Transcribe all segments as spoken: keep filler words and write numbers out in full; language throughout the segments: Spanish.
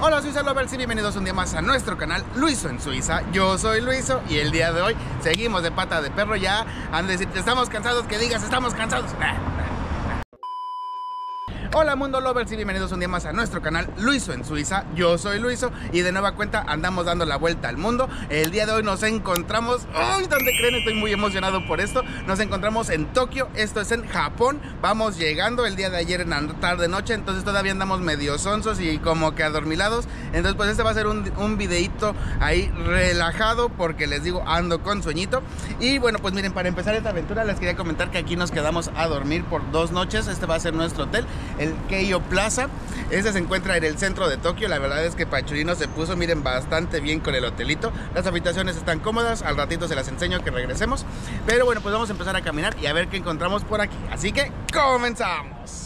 Hola Suiza Lovers y bienvenidos un día más a nuestro canal Luiso en Suiza. Yo soy Luiso y el día de hoy seguimos de pata de perro. Ya han de decir, estamos cansados, que digas, estamos cansados. Hola Mundo Lovers y bienvenidos un día más a nuestro canal Luiso en Suiza. Yo soy Luiso y de nueva cuenta andamos dando la vuelta al mundo. El día de hoy nos encontramos, ¡ay! ¿Dónde creen? Estoy muy emocionado por esto. Nos encontramos en Tokio, esto es en Japón. Vamos llegando el día de ayer en la tarde noche, entonces todavía andamos medio sonsos y como que adormilados. Entonces pues este va a ser un, un videito ahí relajado porque les digo, ando con sueñito. Y bueno, pues miren, para empezar esta aventura les quería comentar que aquí nos quedamos a dormir por dos noches. Este va a ser nuestro hotel, el Keio Plaza. Este se encuentra en el centro de Tokio. La verdad es que Pachurino se puso, miren, bastante bien con el hotelito. Las habitaciones están cómodas, al ratito se las enseño que regresemos. Pero bueno, pues vamos a empezar a caminar y a ver qué encontramos por aquí. Así que comenzamos.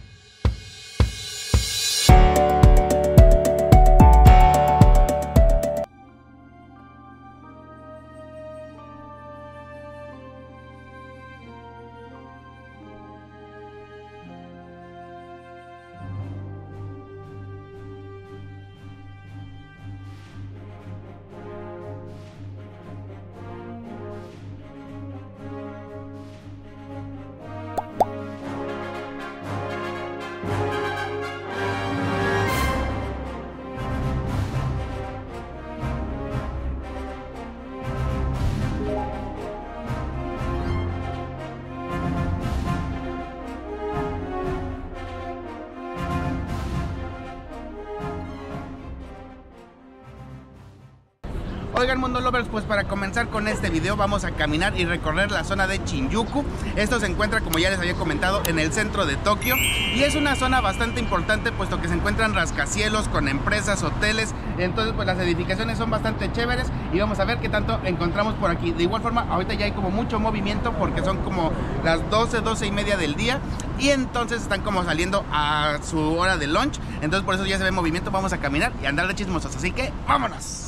Oigan Mundo Lovers, pues para comenzar con este video vamos a caminar y recorrer la zona de Shinjuku. Esto se encuentra, como ya les había comentado, en el centro de Tokio y es una zona bastante importante puesto que se encuentran rascacielos con empresas, hoteles. Entonces pues las edificaciones son bastante chéveres y vamos a ver qué tanto encontramos por aquí. De igual forma, ahorita ya hay como mucho movimiento porque son como las doce, doce y media del día y entonces están como saliendo a su hora de lunch. Entonces por eso ya se ve movimiento. Vamos a caminar y andar de chismosos, así que ¡vámonos!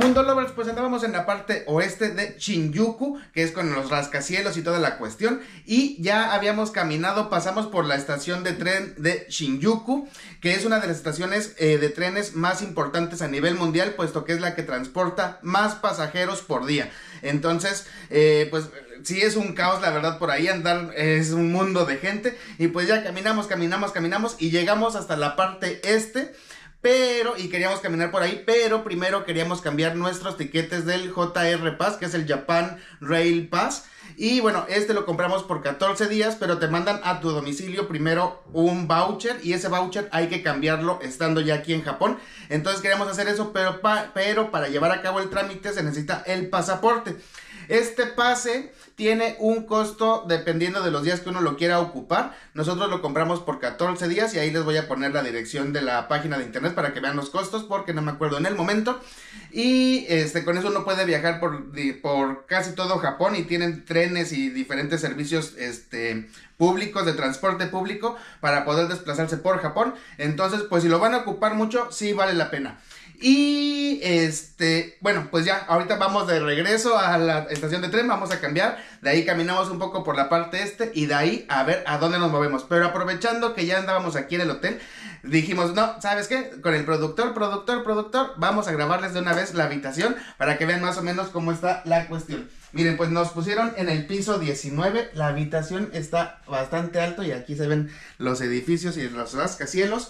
mundo, lovers? Pues andábamos en la parte oeste de Shinjuku, que es con los rascacielos y toda la cuestión, y ya habíamos caminado, pasamos por la estación de tren de Shinjuku, que es una de las estaciones eh, de trenes más importantes a nivel mundial, puesto que es la que transporta más pasajeros por día. Entonces, eh, pues sí es un caos, la verdad, por ahí andar, es un mundo de gente, y pues ya caminamos, caminamos, caminamos, y llegamos hasta la parte este. Pero, y queríamos caminar por ahí, pero primero queríamos cambiar nuestros tiquetes del J R Pass, que es el Japan Rail Pass. Y bueno, este lo compramos por catorce días, pero te mandan a tu domicilio primero un voucher, y ese voucher hay que cambiarlo estando ya aquí en Japón. Entonces queríamos hacer eso, pero, pa, pero para llevar a cabo el trámite se necesita el pasaporte. Este pase tiene un costo dependiendo de los días que uno lo quiera ocupar. Nosotros lo compramos por catorce días y ahí les voy a poner la dirección de la página de internet para que vean los costos, porque no me acuerdo en el momento. Y este, con eso uno puede viajar por, por casi todo Japón, y tienen trenes y diferentes servicios este, públicos de transporte público para poder desplazarse por Japón. Entonces, pues si lo van a ocupar mucho, sí vale la pena. Y este, bueno, pues ya, ahorita vamos de regreso a la estación de tren, vamos a cambiar, de ahí caminamos un poco por la parte este, y de ahí a ver a dónde nos movemos. Pero aprovechando que ya andábamos aquí en el hotel, dijimos, no, ¿sabes qué? Con el productor, productor, productor, vamos a grabarles de una vez la habitación para que vean más o menos cómo está la cuestión. Miren, pues nos pusieron en el piso diecinueve, la habitación está bastante alto, y aquí se ven los edificios y los rascacielos.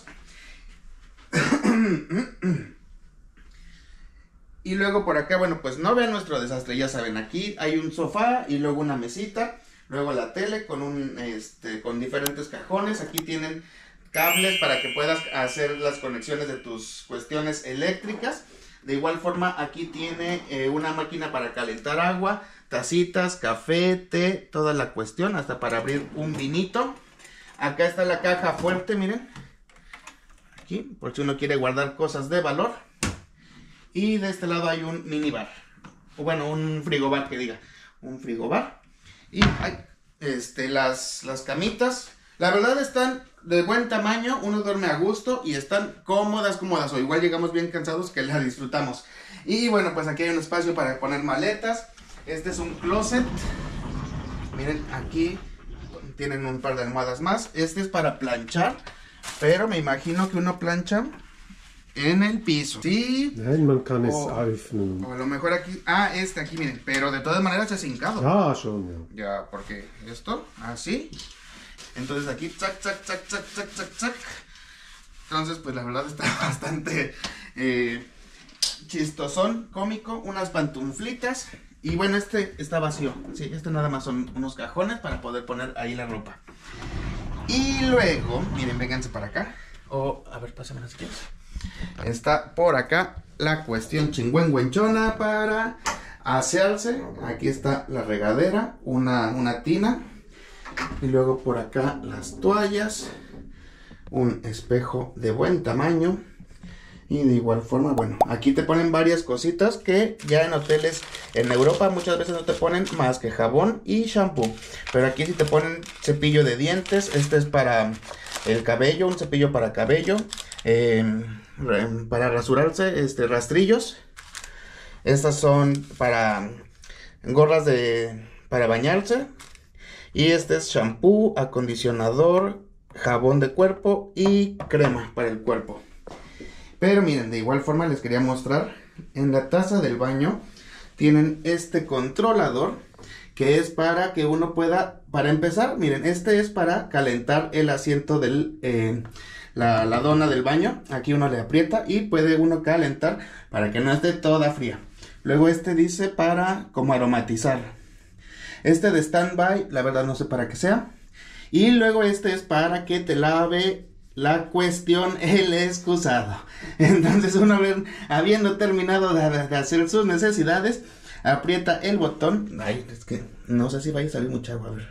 Y luego por acá, bueno, pues no vean nuestro desastre, ya saben, aquí hay un sofá y luego una mesita, luego la tele con un, este, con diferentes cajones. Aquí tienen cables para que puedas hacer las conexiones de tus cuestiones eléctricas. De igual forma, aquí tiene eh, una máquina para calentar agua, tacitas, café, té, toda la cuestión, hasta para abrir un vinito. Acá está la caja fuerte, miren, aquí, por si uno quiere guardar cosas de valor. Y de este lado hay un minibar, o bueno, un frigobar, que diga, un frigobar. Y hay este, las, las camitas, la verdad están de buen tamaño, uno duerme a gusto y están cómodas, cómodas, o igual llegamos bien cansados que la disfrutamos. Y bueno, pues aquí hay un espacio para poner maletas. Este es un closet, miren, aquí tienen un par de almohadas más. Este es para planchar, pero me imagino que uno plancha en el piso. Sí. Nein, man kann es o, öffnen. o a lo mejor aquí. Ah, este aquí, miren. Pero de todas maneras es hincado. Ah, schon, ya. Ya, porque esto, así. Entonces aquí, zac, zac, zac, zac, zac, zac, zac. Entonces, pues la verdad está bastante eh, chistosón, cómico. Unas pantuflitas. Y bueno, este está vacío. Sí, este nada más son unos cajones para poder poner ahí la ropa. Y luego, miren, vénganse para acá. O, a ver, pásamela si quieres. Está por acá la cuestión chingüengüenchona para hacerse. Aquí está la regadera, una, una tina. Y luego por acá las toallas. Un espejo de buen tamaño. Y de igual forma, bueno, aquí te ponen varias cositas que ya en hoteles en Europa muchas veces no te ponen más que jabón y shampoo. Pero aquí sí te ponen cepillo de dientes. Este es para el cabello, un cepillo para cabello. Eh, para rasurarse, este, rastrillos. Estas son para gorras de para bañarse. Y este es shampoo, acondicionador, jabón de cuerpo y crema para el cuerpo. Pero miren, de igual forma les quería mostrar, en la taza del baño tienen este controlador, que es para que uno pueda, para empezar, miren, este es para calentar el asiento del, eh, la, la dona del baño. Aquí uno le aprieta y puede uno calentar para que no esté toda fría. Luego este dice para como aromatizar. Este de standby, la verdad no sé para qué sea. Y luego este es para que te lave la cuestión, el excusado. Entonces uno habiendo terminado de, de hacer sus necesidades, aprieta el botón. Ay, es que no sé si vaya a salir mucha agua, a ver.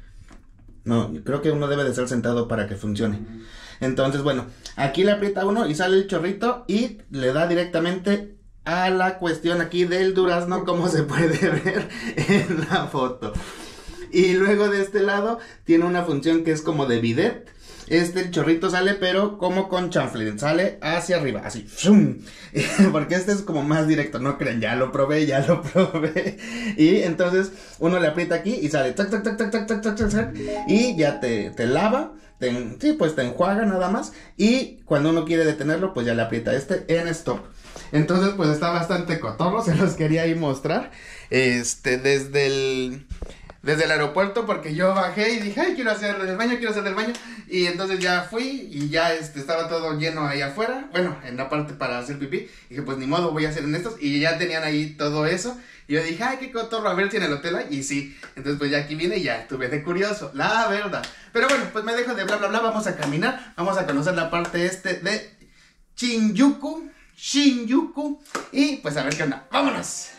No, creo que uno debe de estar sentado para que funcione. Entonces, bueno, aquí le aprieta uno y sale el chorrito y le da directamente a la cuestión aquí del durazno, como se puede ver en la foto. Y luego de este lado tiene una función que es como de bidet. este chorrito sale pero como con chanfle, sale hacia arriba, así, porque este es como más directo, no crean, ya lo probé, ya lo probé, y entonces uno le aprieta aquí y sale, tac, tac, tac, tac, tac, tac, tac, tac, tac, y ya te, te lava, te, sí, pues te enjuaga nada más, y cuando uno quiere detenerlo, pues ya le aprieta este en stop. Entonces pues está bastante cotorro, se los quería ahí mostrar, este, desde el... Desde el aeropuerto, porque yo bajé y dije, ay, quiero hacer el baño, quiero hacer el baño. Y entonces ya fui y ya este, estaba todo lleno ahí afuera. Bueno, en la parte para hacer pipí. Y dije, pues ni modo, voy a hacer en estos. Y ya tenían ahí todo eso. Y yo dije, ay, qué cotorro, a ver si en el hotel hay. Y sí, entonces pues ya aquí vine y ya estuve de curioso, la verdad. Pero bueno, pues me dejo de bla, bla, bla. Vamos a caminar, vamos a conocer la parte este de Shinjuku, Shinjuku. Y pues a ver qué onda, vámonos.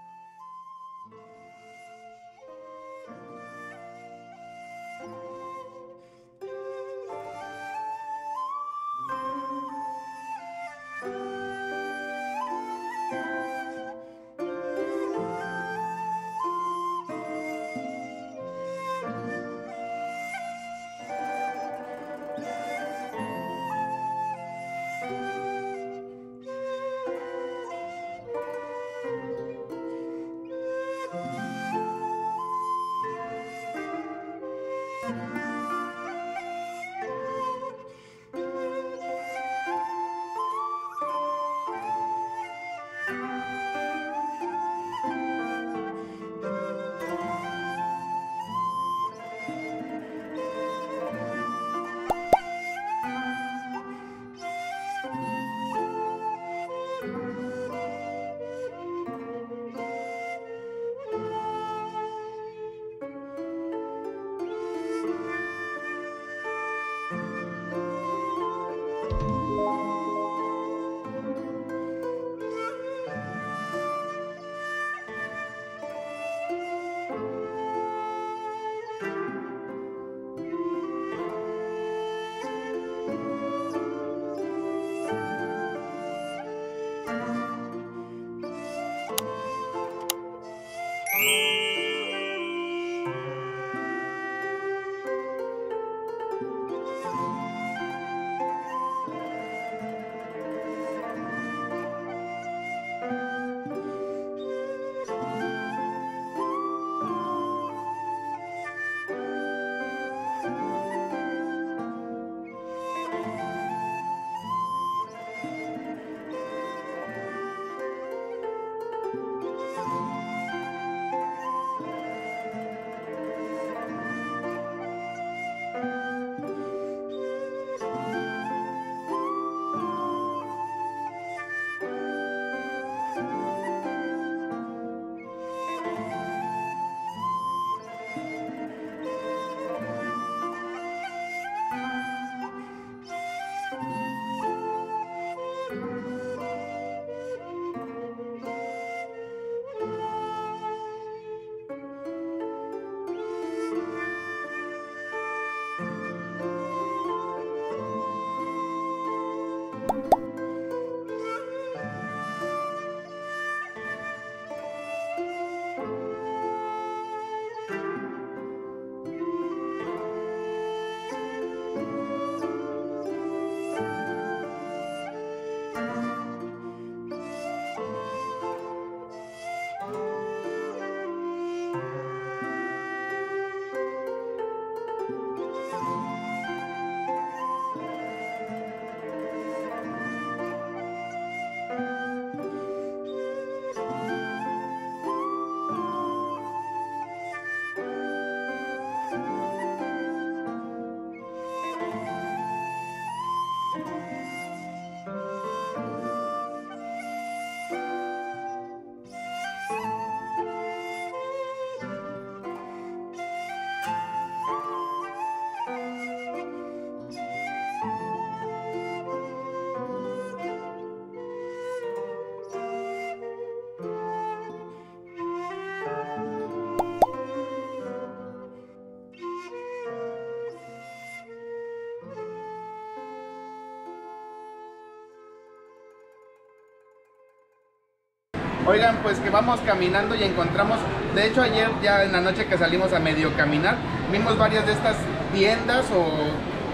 Oigan, pues que vamos caminando y encontramos, de hecho ayer ya en la noche que salimos a medio caminar, vimos varias de estas tiendas o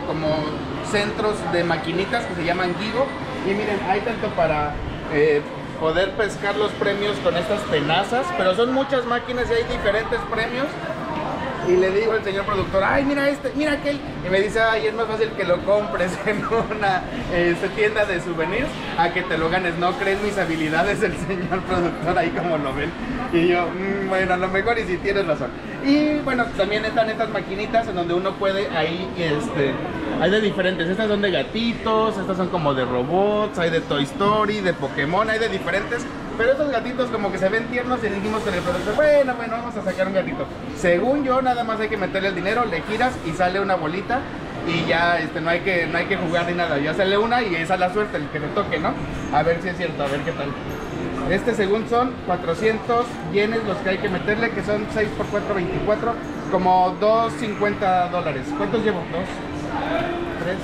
como centros de maquinitas que se llaman Gigo. Y miren, hay tanto para eh, poder pescar los premios con estas tenazas, pero son muchas máquinas y hay diferentes premios. Y le digo al señor productor, ay, mira este, mira aquel. Y me dice, ay, es más fácil que lo compres en una este, tienda de souvenirs a que te lo ganes. No crees mis habilidades, el señor productor, ahí como lo ven. Y yo, mmm, bueno, a lo mejor y si sí tienes razón. Y bueno, también están estas maquinitas en donde uno puede ahí, este, hay de diferentes. Estas son de gatitos, estas son como de robots, hay de Toy Story, de Pokémon, hay de diferentes. Pero estos gatitos como que se ven tiernos y dijimos con el productor, bueno, bueno, vamos a sacar un gatito. Según yo, nada más hay que meterle el dinero, le giras y sale una bolita y ya este, no, hay que, no hay que jugar ni nada. Ya sale una y esa es la suerte, el que te toque, ¿no? A ver si es cierto, a ver qué tal. Este según son cuatrocientos yenes los que hay que meterle, que son seis por cuatro, veinticuatro, como doscientos cincuenta dólares. ¿Cuántos llevo? ¿Dos? ¿Tres?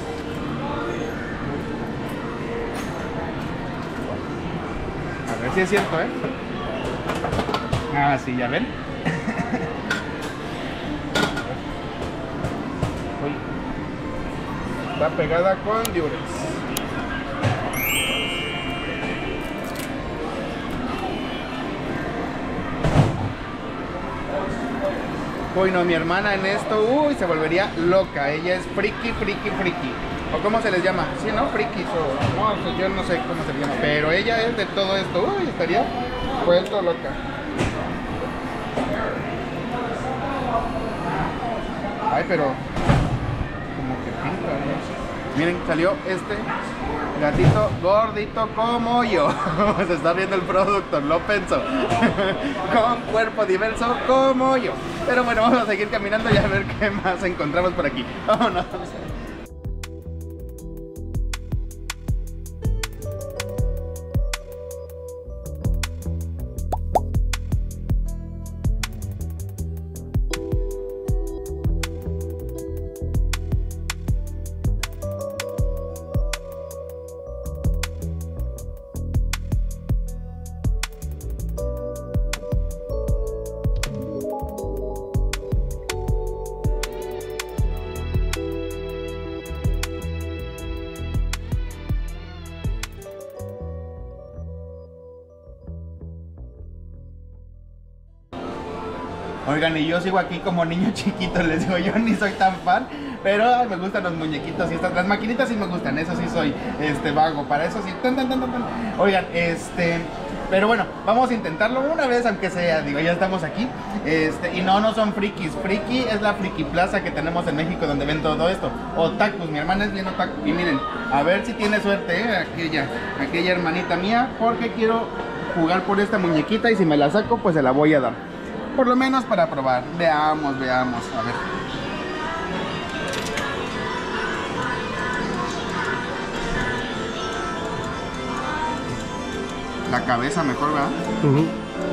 A ver si es cierto, ¿eh? Ah, sí, ya ven. Uy. Está pegada con Durex. Uy, no, mi hermana en esto, uy, se volvería loca. Ella es friki, friki, friki. ¿O cómo se les llama? Sí, ¿no? Frikis o... No, o sea, yo no sé cómo se les llama. Pero ella es de todo esto. Uy, estaría vuelto loca. Ay, pero... Como que pinta, ¿no? Miren, salió este gatito gordito como yo. Se está viendo el producto, lo pensó. Con cuerpo diverso como yo. Pero bueno, vamos a seguir caminando y a ver qué más encontramos por aquí. Vámonos. Oigan, y yo sigo aquí como niño chiquito, les digo, yo ni soy tan fan, pero ay, me gustan los muñequitos y estas, las maquinitas sí me gustan, eso sí soy este vago, para eso sí. Tan, tan, tan, tan. Oigan, este, pero bueno, vamos a intentarlo una vez, aunque sea, digo, ya estamos aquí. Este, y no, no son frikis, friki es la friki plaza que tenemos en México donde ven todo esto. Otakus, mi hermana es bien otaku. Y miren, a ver si tiene suerte, ¿eh? aquella, aquella hermanita mía, porque quiero jugar por esta muñequita y si me la saco, pues se la voy a dar. Por lo menos para probar. Veamos, veamos. A ver. La cabeza mejor, ¿verdad? Uh-huh.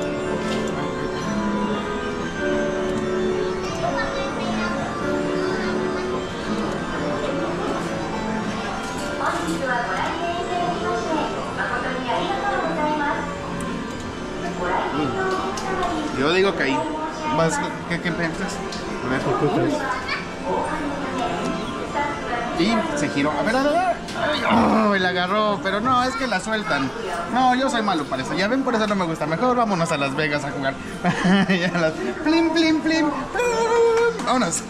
Yo digo que ahí. ¿Qué, qué piensas? A ver, ¿qué crees? Y se giró. A ver, a ver, a ver. Ay, oh, la agarró. Pero no, es que la sueltan. No, yo soy malo para eso. Ya ven, por eso no me gusta. Mejor vámonos a Las Vegas a jugar. Ya las... Plim, plim, plim, plim. Vámonos.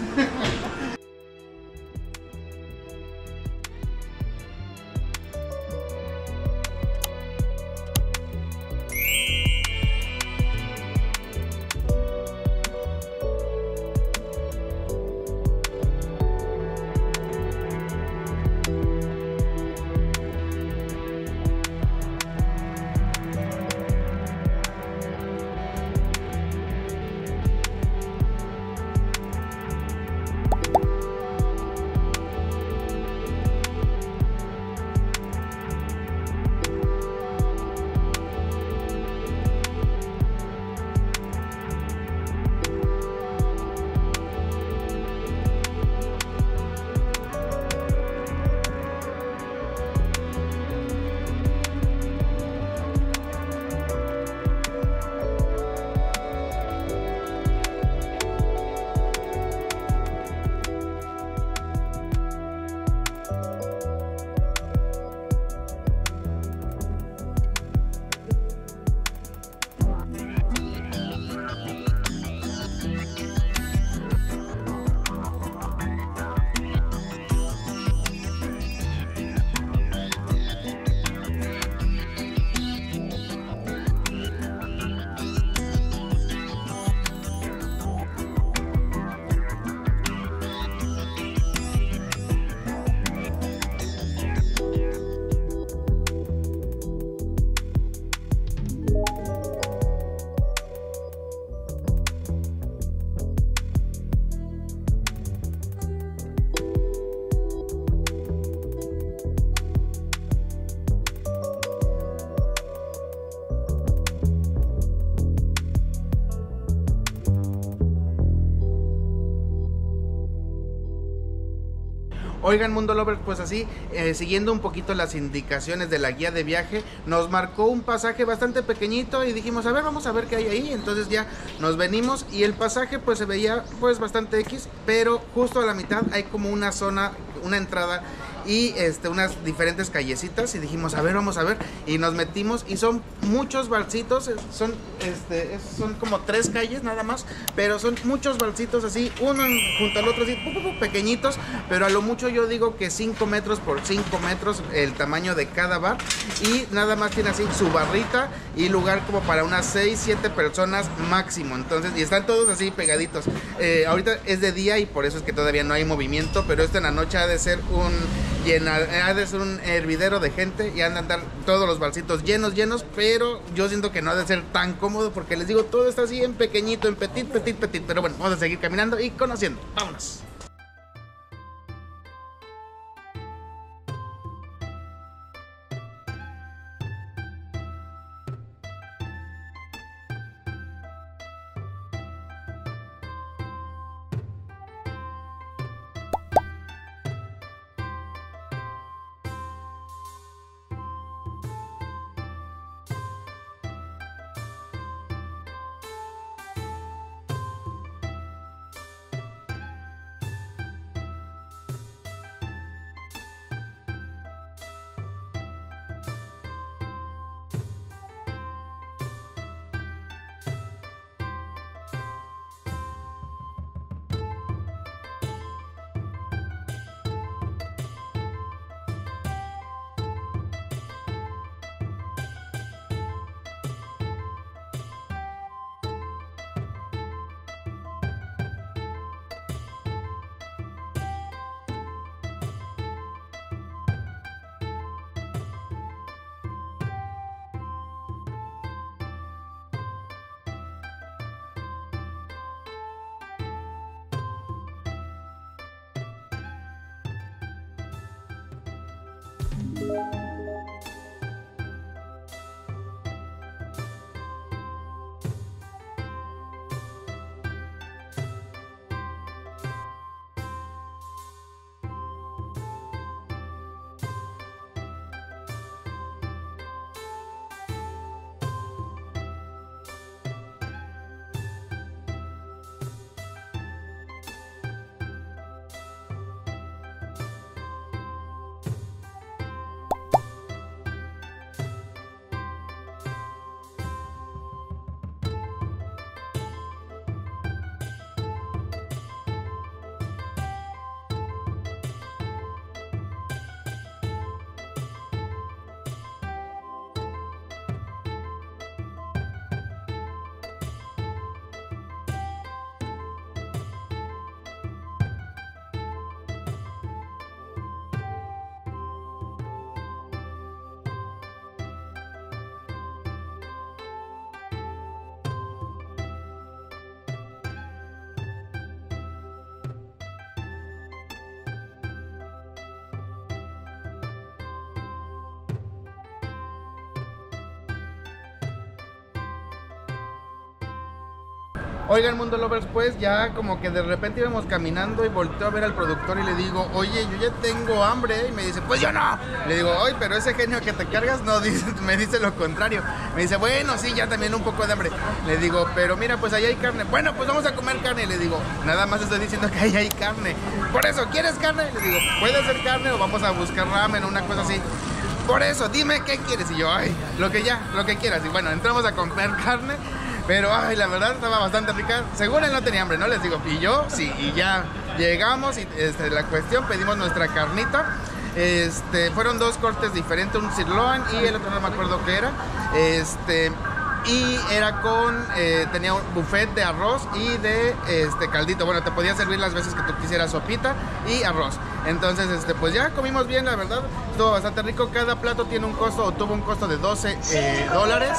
Oigan, Mundo Lovers, pues así, eh, siguiendo un poquito las indicaciones de la guía de viaje, nos marcó un pasaje bastante pequeñito y dijimos, a ver, vamos a ver qué hay ahí. Entonces ya nos venimos y el pasaje pues se veía pues bastante X, pero justo a la mitad hay como una zona, una entrada y este, unas diferentes callecitas y dijimos, a ver, vamos a ver, y nos metimos y son muchos balsitos, son, este, son como tres calles nada más, pero son muchos balsitos así, uno junto al otro así, pu, pu, pu, pequeñitos, pero a lo mucho yo digo que cinco metros por cinco metros el tamaño de cada bar, y nada más tiene así su barrita y lugar como para unas seis, siete personas máximo. Entonces, y están todos así pegaditos. Eh, ahorita es de día y por eso es que todavía no hay movimiento, pero esto en la noche ha de ser un llena, ha de ser un hervidero de gente y han de andar todos los balsitos llenos, llenos, pero yo siento que no ha de ser tan cómodo porque les digo, todo está así en pequeñito, en petit, petit, petit, pero bueno, vamos a seguir caminando y conociendo. Vámonos. Oigan, Mundo Lovers, pues ya como que de repente íbamos caminando y volteo a ver al productor y le digo, oye, yo ya tengo hambre. Y me dice, pues yo no. Le digo, oye, pero ese genio que te cargas no dice, me dice lo contrario. Me dice, bueno, sí, ya también un poco de hambre. Le digo, pero mira, pues allá hay carne. Bueno, pues vamos a comer carne. Le digo, nada más estoy diciendo que ahí hay carne. Por eso, ¿quieres carne? Le digo, puede ser carne o vamos a buscar ramen o una cosa así. Por eso, dime qué quieres. Y yo, ay, lo que ya, lo que quieras. Y bueno, entramos a comer carne. Pero, ay, la verdad estaba bastante rica. Según él no tenía hambre, ¿no? Les digo, y yo, sí, y ya llegamos y este, la cuestión, pedimos nuestra carnita. Este, fueron dos cortes diferentes, un sirloin y el otro no me acuerdo qué era. Este, y era con, eh, tenía un buffet de arroz y de este caldito. Bueno, te podía servir las veces que tú quisieras sopita y arroz. Entonces, este, pues ya comimos bien, la verdad. Estuvo bastante rico. Cada plato tiene un costo, o tuvo un costo de doce eh, dólares.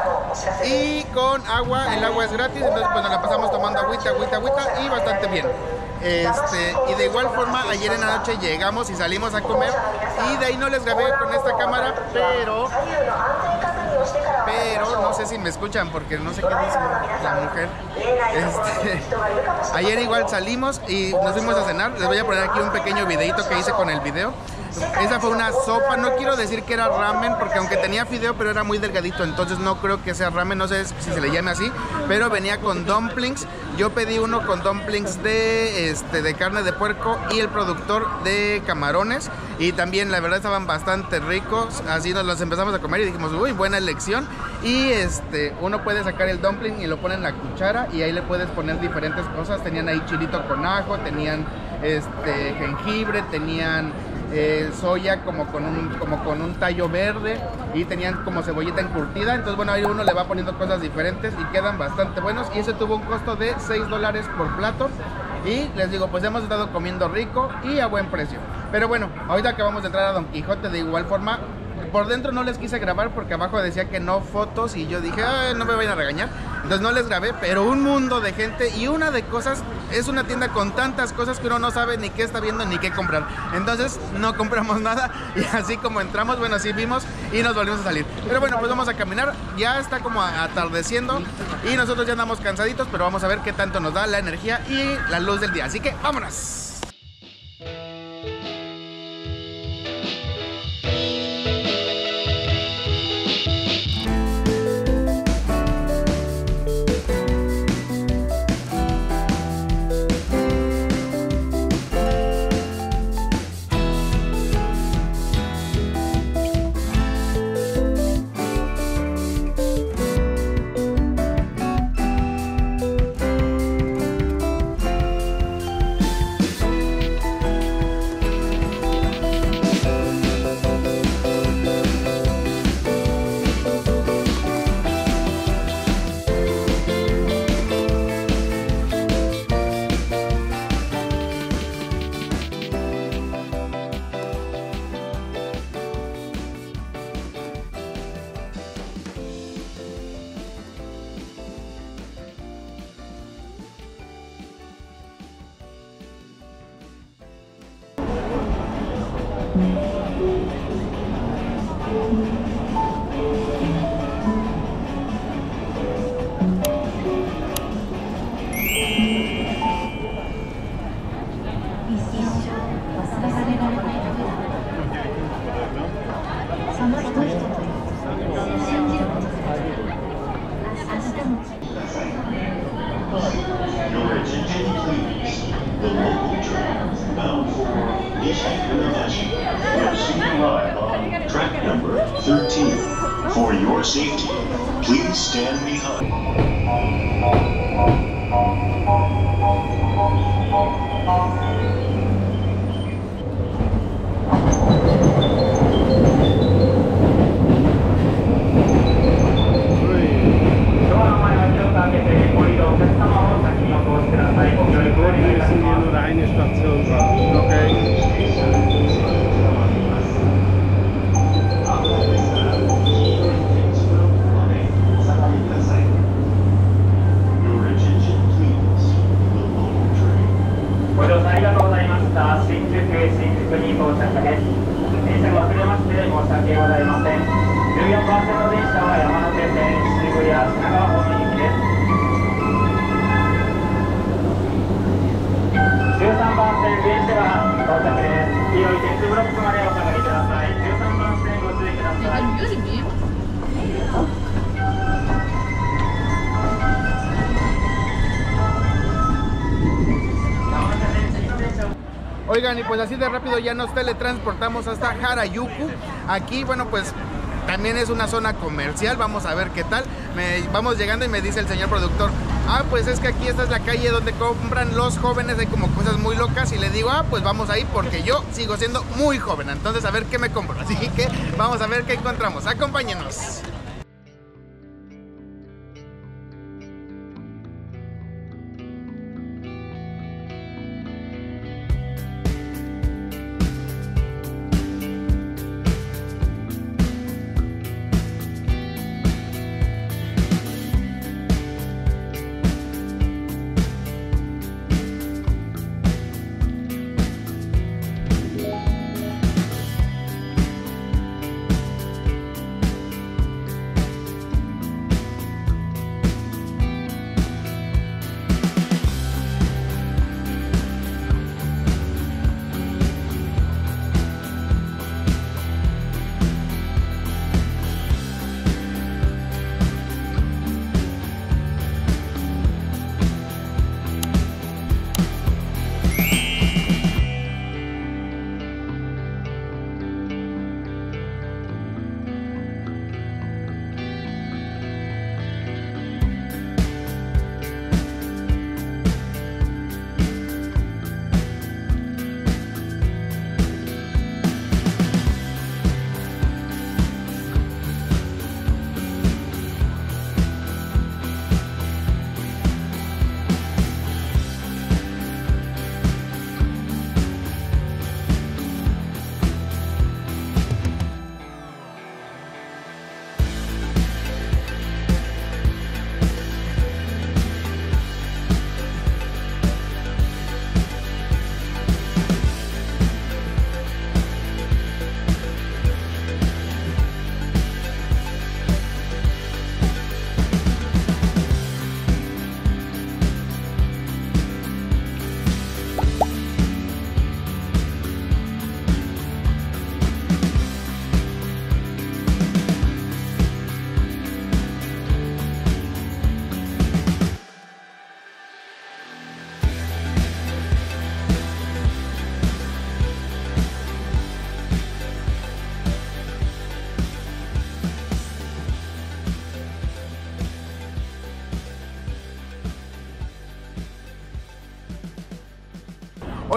Y con agua, el agua es gratis. Entonces, pues nos la pasamos tomando agüita, agüita, agüita y bastante bien. Este, y de igual forma, ayer en la noche llegamos y salimos a comer. Y de ahí no les grabé con esta cámara, pero... Pero no sé si me escuchan porque no sé qué dice la mujer. Este, ayer igual salimos y nos fuimos a cenar. Les voy a poner aquí un pequeño videito que hice con el video. Esa fue una sopa, no quiero decir que era ramen porque aunque tenía fideo, pero era muy delgadito, entonces no creo que sea ramen, no sé si se le llame así, pero venía con dumplings. Yo pedí uno con dumplings de, este, de carne de puerco y el productor de camarones, y también la verdad estaban bastante ricos, así nos los empezamos a comer y dijimos, uy, buena elección. Y este, uno puede sacar el dumpling y lo pone en la cuchara y ahí le puedes poner diferentes cosas. Tenían ahí chilito con ajo, tenían este, jengibre, tenían Eh, soya como con, un, como con un tallo verde y tenían como cebollita encurtida. Entonces bueno, ahí uno le va poniendo cosas diferentes y quedan bastante buenos, y ese tuvo un costo de seis dólares por plato. Y les digo, pues hemos estado comiendo rico y a buen precio. Pero bueno, ahorita que vamos a entrar a Don Quijote, de igual forma, por dentro no les quise grabar porque abajo decía que no fotos, y yo dije, ay, no me vayan a regañar, entonces no les grabé. Pero un mundo de gente y una de cosas, es una tienda con tantas cosas que uno no sabe ni qué está viendo ni qué comprar, entonces no compramos nada, y así como entramos, bueno, sí vimos y nos volvimos a salir. Pero bueno, pues vamos a caminar, ya está como atardeciendo y nosotros ya andamos cansaditos, pero vamos a ver qué tanto nos da la energía y la luz del día, así que vámonos. Track number thirteen. For your safety, please stand behind. Oigan, y pues así de rápido ya nos teletransportamos hasta Harajuku. Aquí, bueno, pues también es una zona comercial, vamos a ver qué tal. Me, vamos llegando y me dice el señor productor, ah, pues es que aquí esta es la calle donde compran los jóvenes, hay como cosas muy locas. Y le digo, ah, pues vamos ahí porque yo sigo siendo muy joven, entonces a ver qué me compro. Así que vamos a ver qué encontramos, acompáñenos.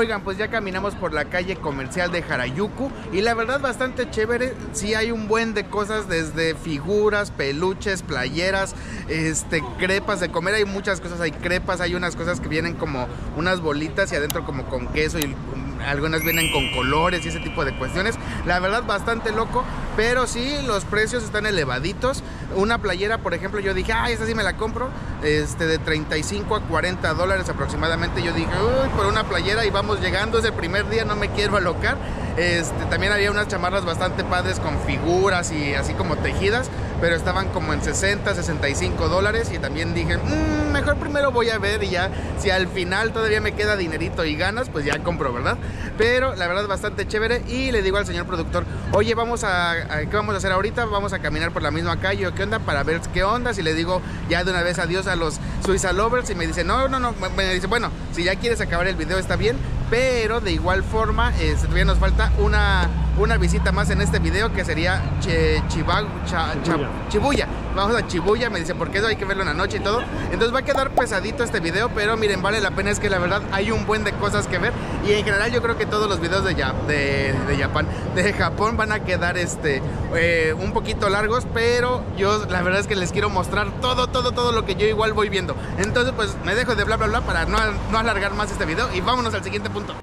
Oigan, pues ya caminamos por la calle comercial de Harajuku y la verdad bastante chévere. Sí hay un buen de cosas, desde figuras, peluches, playeras, este, crepas de comer. Hay muchas cosas, hay crepas, hay unas cosas que vienen como unas bolitas y adentro como con queso y algunas vienen con colores y ese tipo de cuestiones. La verdad bastante loco, pero sí los precios están elevaditos. Una playera, por ejemplo, yo dije, ah, esta sí me la compro, este, de treinta y cinco a cuarenta dólares aproximadamente. Yo dije, uy, por una playera, y vamos llegando, es el primer día, no me quiero alocar. Este, también había unas chamarras bastante padres con figuras y así como tejidas, pero estaban como en sesenta, sesenta y cinco dólares. Y también dije, mmm, mejor primero voy a ver, y ya si al final todavía me queda dinerito y ganas, pues ya compro, ¿verdad? Pero la verdad bastante chévere. Y le digo al señor productor, oye, vamos a, a ¿qué vamos a hacer ahorita? Vamos a caminar por la misma calle, ¿o qué onda? Para ver qué onda. Si le digo ya de una vez adiós a los Suiza Lovers, y me dice, no, no, no, me dice, bueno, si ya quieres acabar el video está bien, pero de igual forma eh, todavía nos falta una, una visita más en este video, que sería che, Chiba, cha, cha, Shibuya. Vamos a Shibuya, me dice, porque eso hay que verlo en la noche y todo. Entonces va a quedar pesadito este video, pero miren, vale la pena. Es que la verdad hay un buen de cosas que ver, y en general yo creo que todos los videos de, de, de Japón, de Japón van a quedar este, eh, un poquito largos, pero yo la verdad es que les quiero mostrar todo, todo, todo lo que yo igual voy viendo. Entonces pues me dejo de bla bla bla para no, no alargar más este video, y vámonos al siguiente punto.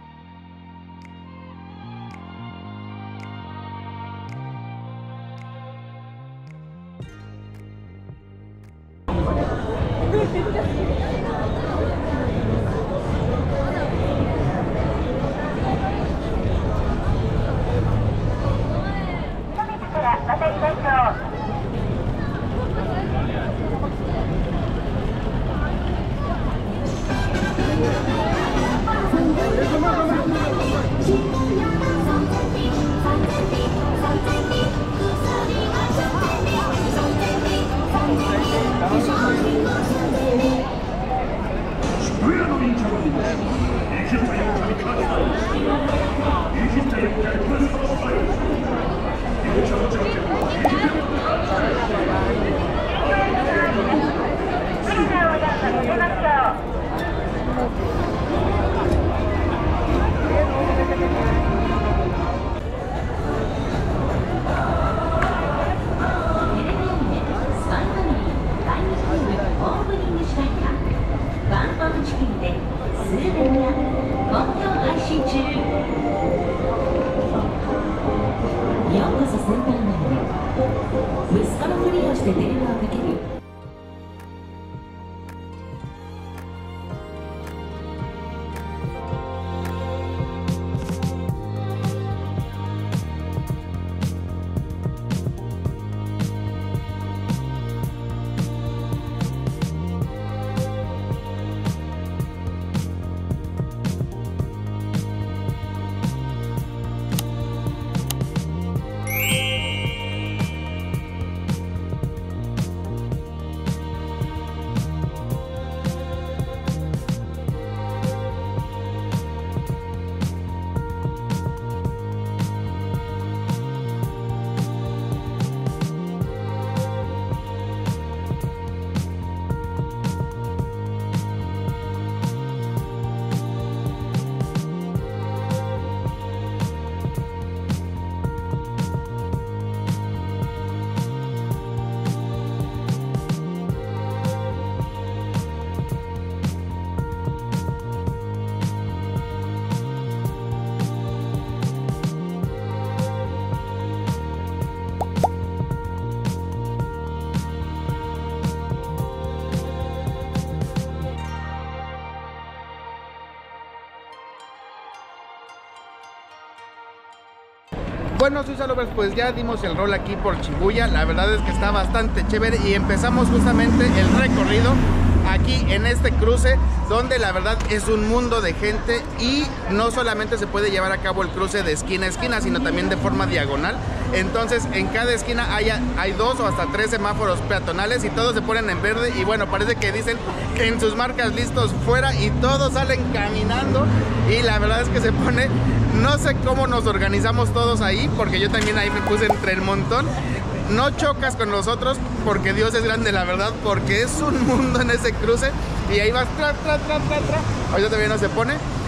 Bueno, Suiza Lovers, pues ya dimos el rol aquí por Shibuya. La verdad es que está bastante chévere y empezamos justamente el recorrido aquí en este cruce, donde la verdad es un mundo de gente, y no solamente se puede llevar a cabo el cruce de esquina a esquina, sino también de forma diagonal. Entonces en cada esquina hay, hay dos o hasta tres semáforos peatonales, y todos se ponen en verde, y bueno, parece que dicen que en sus marcas listos fuera, y todos salen caminando. Y la verdad es que se pone, no sé cómo nos organizamos todos ahí, porque yo también ahí me puse entre el montón. No chocas con los otros, porque Dios es grande, la verdad, porque es un mundo en ese cruce. Y ahí vas, tra, tra, tra, tra, tra. Ahorita todavía no se pone.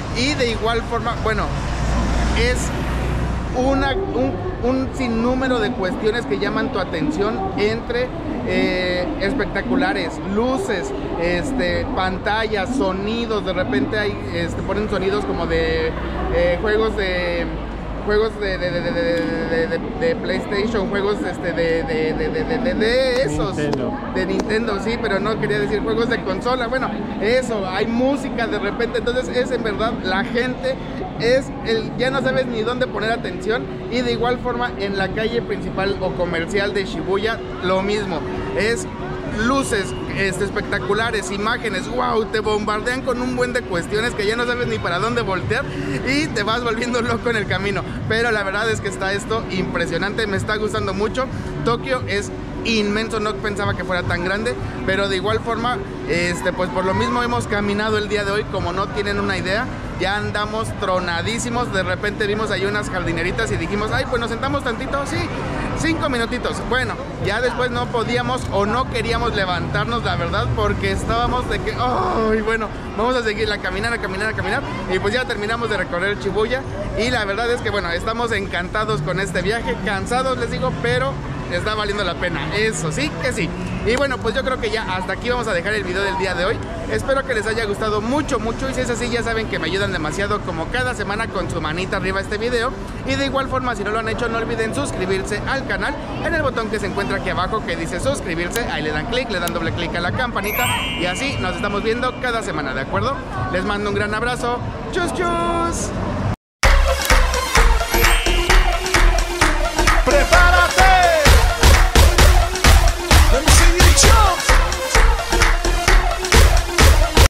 Y de igual forma, bueno, es una, un, un sinnúmero de cuestiones que llaman tu atención entre eh, espectaculares, luces, este, pantallas, sonidos. De repente hay, este, ponen sonidos como de eh, juegos de juegos de, de, de, de, de, de, de PlayStation, juegos este, de, de, de, de, de, de esos Nintendo. de Nintendo, sí, pero no quería decir juegos de consola. Bueno, eso, hay música de repente, entonces es en verdad, la gente es el, ya no sabes ni dónde poner atención. Y de igual forma en la calle principal o comercial de Shibuya, lo mismo, es luces este, espectaculares, imágenes, wow, te bombardean con un buen de cuestiones que ya no sabes ni para dónde voltear y te vas volviendo loco en el camino. Pero la verdad es que está esto impresionante, me está gustando mucho. Tokio es inmenso, no pensaba que fuera tan grande, pero de igual forma, este, pues por lo mismo hemos caminado el día de hoy, como no tienen una idea. Ya andamos tronadísimos, de repente vimos ahí unas jardineritas y dijimos, ay, pues nos sentamos tantito, sí, cinco minutitos. Bueno, ya después no podíamos o no queríamos levantarnos, la verdad, porque estábamos de que, ay, bueno, vamos a seguir a caminar, a caminar, a caminar. Y pues ya terminamos de recorrer Shibuya y la verdad es que, bueno, estamos encantados con este viaje, cansados, les digo, pero está valiendo la pena, eso sí que sí. Y bueno, pues yo creo que ya hasta aquí vamos a dejar el video del día de hoy. Espero que les haya gustado mucho, mucho. Y si es así, ya saben que me ayudan demasiado, como cada semana, con su manita arriba a este video. Y de igual forma, si no lo han hecho, no olviden suscribirse al canal en el botón que se encuentra aquí abajo que dice suscribirse. Ahí le dan clic, le dan doble clic a la campanita y así nos estamos viendo cada semana, ¿de acuerdo? Les mando un gran abrazo. ¡Chus, chus! ¡Prepárate!